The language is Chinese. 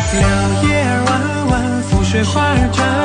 柳叶儿弯弯，覆水花儿沾。